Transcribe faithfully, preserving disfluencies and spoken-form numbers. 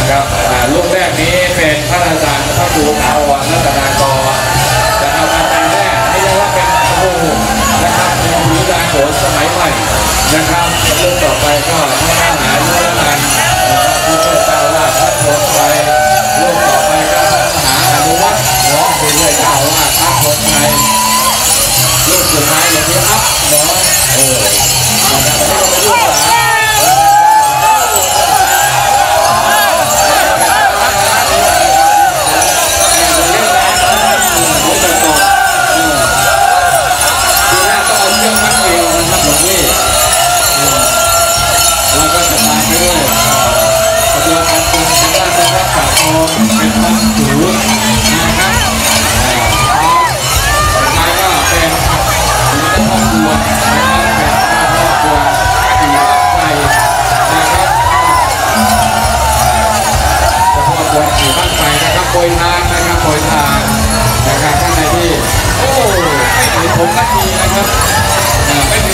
นะครับลูกแรกนี้เป็นพระอาจารย์พระครูถาวรรัตนากรจะทำอาจารย์แรกไม่ใช่ว่าเป็นโอ้โหนะครับเป็นวิญญาณโขนสมัยใหม่นะครับเรื่องต่อไปก็ให้อาหารเรื่องการผู้ช่วยเจ้าว่าพระโพธิ์ชัยเรื่องต่อไปก็พระมหาอนุวัตรร้องเป็นเลยเจ้าว่าพระโพธิ์ชัยลูกสุดท้ายอย่างนี้ครับเนาะเออนะครับไม่ต้องไปยุ่งหลานแล้วก็จะตามไปด้วยกระบวนการเป็นทางด้านพระปากคอเป็นพระหูนะครับสุดท้ายก็เป็นหรือจะครอบครัวนะครับเป็นครอบครัวผีรักใจนะครับจะครอบครัวผีรักใจนะครับโปรยทานนะครับโปรยทานนะครับท่านใดที่โอ้ไม่ถึงผมสักทีนะครับไม่